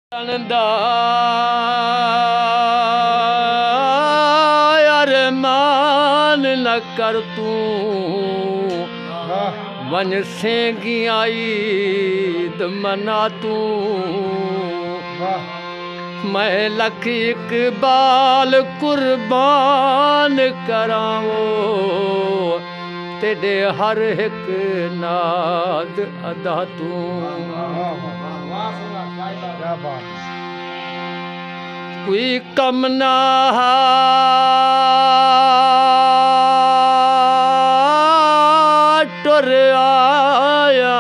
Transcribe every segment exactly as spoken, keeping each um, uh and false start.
दा अरमान न कर तू वन सेंगी आई मना तू मैं लख इकबाल कुर्बान करावो तेरे हर एक नाद अदा तू कोई कम ना टुर आया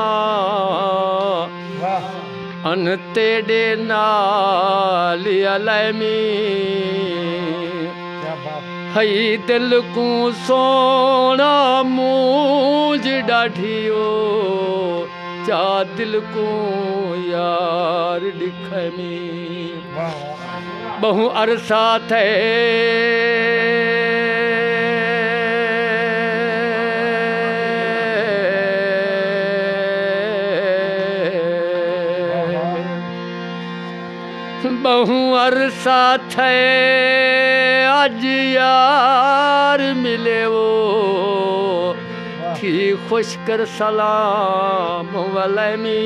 अन तेरे नाल अलमी हई दिल को सोना मूंज डाढ़ियो चा दिल को यार दिखमी बहु अरसा थे बहु अरसा थे आज यार मिले वो थी खुश कर सलाम वलमी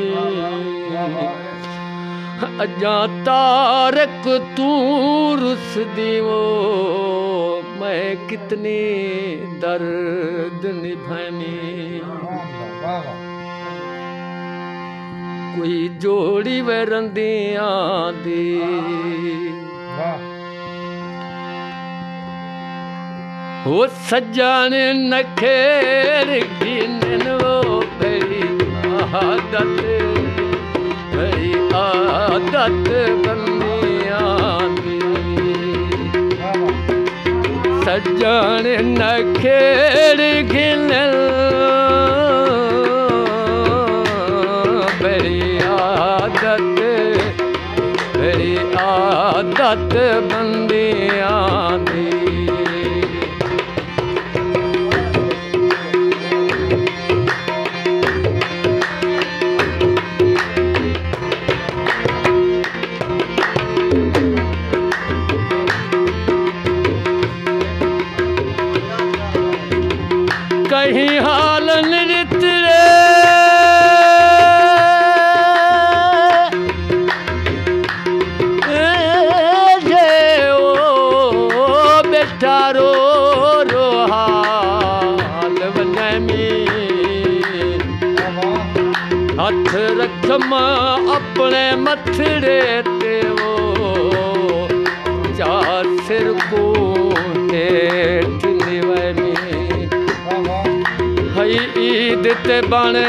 अजा तारक तू रुस दीवो मैं कितनी दर्द निभानी कोई जोड़ी वरंदियां दी हो सज्जन नखेर गिनन वो बड़ी आदत बड़ी आदत बंदियां दी सज्जन नखेर गिनन बड़ी आदत बड़ी आदत बंदियां दी कहीं हाल नृत्य जे ओ बेटा रो रो हाल बनमी हथ रखमा अपने मथड़े ते वो चा सिर को हेठ निवमी हई ईद ते बने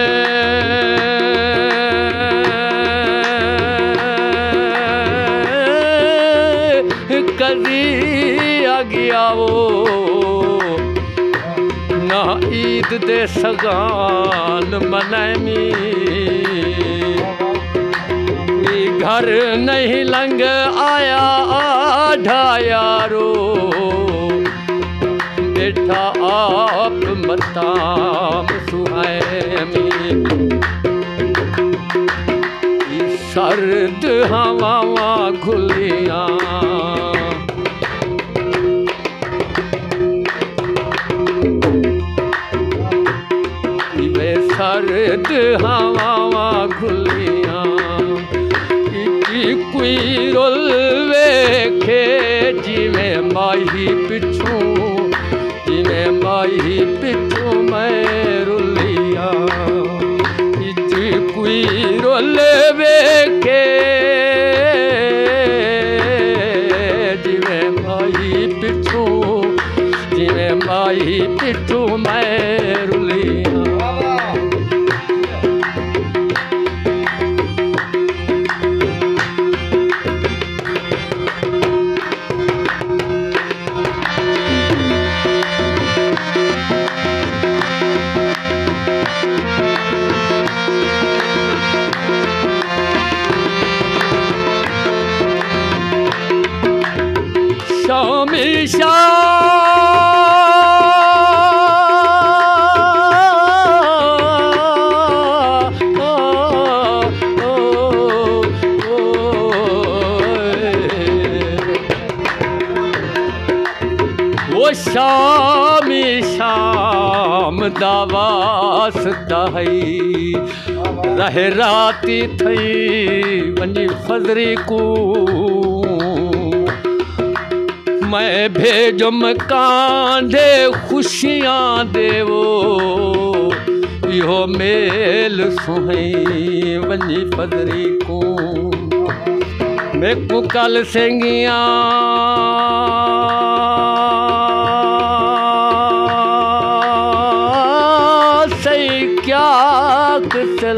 कदी आ गया वो ना ईद दे सगान मनमी कोई घर नहीं लंग आया आढ़ा यारो बेटा आप मताम सुहामी सर्द हवा खुलियां वे सर्द हवा खुलियां कोई रोल वेखे जिवें माही पिछू जिवें माही पिछू मैं रुलिया कोई रोल वेखे जिवें माही पिछू जिवें माही पिछू मैं रुलिया शामी शाह शामी शाम दा वास्ता है रहे राती थई वञी फजरी को मैं भेजो मकान दे खुशियां देवो यो मेल सुहई वञी फजरी को मैं को कल सेंगिया सही क्या कसल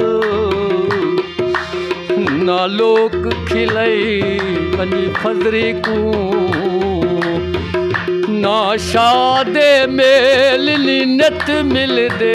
ना लोक खिलई वञी फजरी को ना शादे मेल नी नत मिल दे